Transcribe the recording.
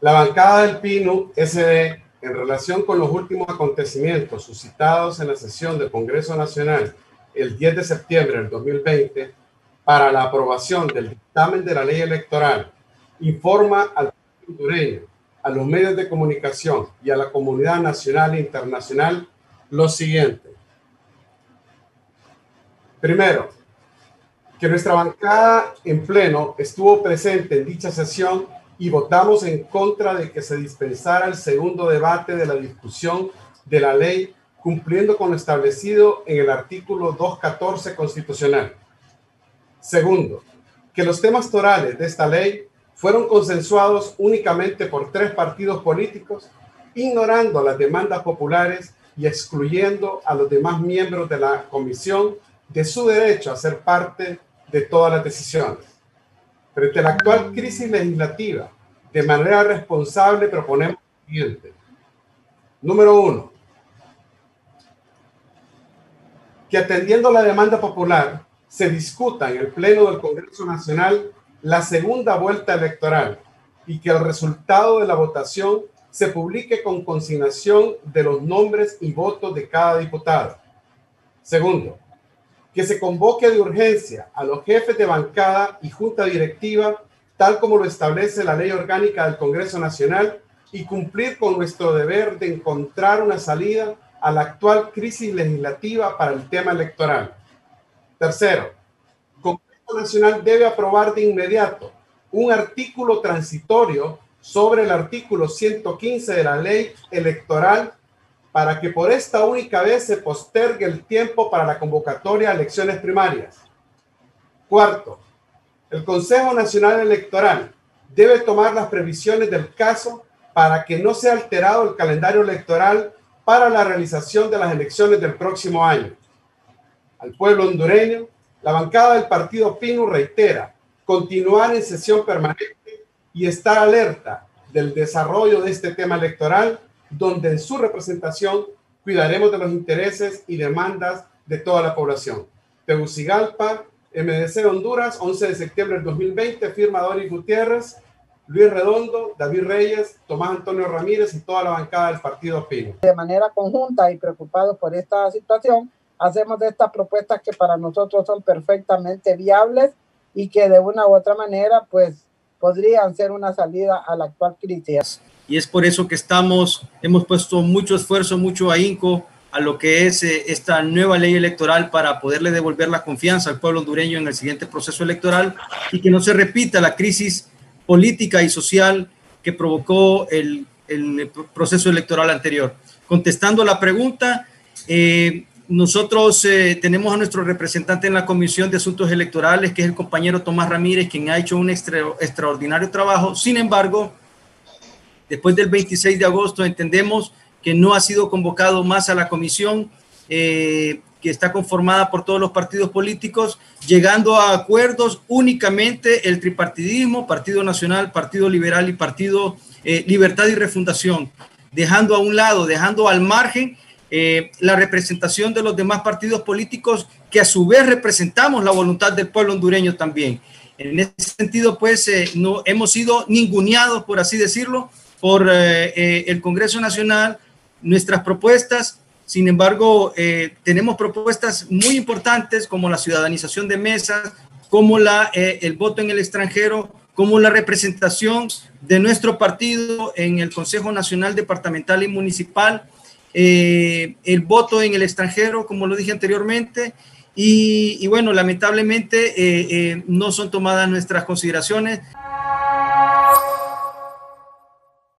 La bancada del PINU-SD, en relación con los últimos acontecimientos suscitados en la sesión del Congreso Nacional el 10 de septiembre del 2020 para la aprobación del dictamen de la ley electoral, informa al pueblo hondureño, a los medios de comunicación y a la comunidad nacional e internacional lo siguiente. Primero, que nuestra bancada en pleno estuvo presente en dicha sesión y votamos en contra de que se dispensara el segundo debate de la discusión de la ley, cumpliendo con lo establecido en el artículo 214 constitucional. Segundo, que los temas torales de esta ley fueron consensuados únicamente por 3 partidos políticos, ignorando las demandas populares y excluyendo a los demás miembros de la comisión de su derecho a ser parte de todas las decisiones. Frente a la actual crisis legislativa, de manera responsable proponemos lo siguiente. Número 1. Que atendiendo la demanda popular, se discuta en el Pleno del Congreso Nacional la segunda vuelta electoral y que el resultado de la votación se publique con consignación de los nombres y votos de cada diputado. Segundo, que se convoque de urgencia a los jefes de bancada y junta directiva, tal como lo establece la Ley Orgánica del Congreso Nacional, y cumplir con nuestro deber de encontrar una salida a la actual crisis legislativa para el tema electoral. Tercero, el Congreso Nacional debe aprobar de inmediato un artículo transitorio sobre el artículo 115 de la Ley Electoral para que por esta única vez se postergue el tiempo para la convocatoria a elecciones primarias. Cuarto, el Consejo Nacional Electoral debe tomar las previsiones del caso para que no sea alterado el calendario electoral para la realización de las elecciones del próximo año. Al pueblo hondureño, la bancada del partido PINU reitera continuar en sesión permanente y estar alerta del desarrollo de este tema electoral, donde en su representación cuidaremos de los intereses y demandas de toda la población. Tegucigalpa, MDC Honduras, 11 de septiembre del 2020, firma Doris Gutiérrez, Luis Redondo, David Reyes, Tomás Antonio Ramírez y toda la bancada del partido PINU. De manera conjunta y preocupados por esta situación, hacemos de estas propuestas que para nosotros son perfectamente viables y que de una u otra manera pues podrían ser una salida a la actual crisis. Y es por eso que hemos puesto mucho esfuerzo, mucho ahínco a lo que es esta nueva ley electoral para poderle devolver la confianza al pueblo hondureño en el siguiente proceso electoral y que no se repita la crisis política y social que provocó el proceso electoral anterior. Contestando a la pregunta, nosotros tenemos a nuestro representante en la Comisión de Asuntos Electorales, que es el compañero Tomás Ramírez, quien ha hecho un extraordinario trabajo. Sin embargo, después del 26 de agosto entendemos que no ha sido convocado más a la comisión, que está conformada por todos los partidos políticos, llegando a acuerdos únicamente el tripartidismo, Partido Nacional, Partido Liberal y Partido Libertad y Refundación, dejando a un lado, dejando al margen la representación de los demás partidos políticos que a su vez representamos la voluntad del pueblo hondureño también. En ese sentido, pues, no hemos sido ninguneados, por así decirlo, por el Congreso Nacional, nuestras propuestas. Sin embargo, tenemos propuestas muy importantes como la ciudadanización de mesas, como el voto en el extranjero, como la representación de nuestro partido en el Consejo Nacional Departamental y Municipal, el voto en el extranjero, como lo dije anteriormente, y bueno, lamentablemente no son tomadas nuestras consideraciones.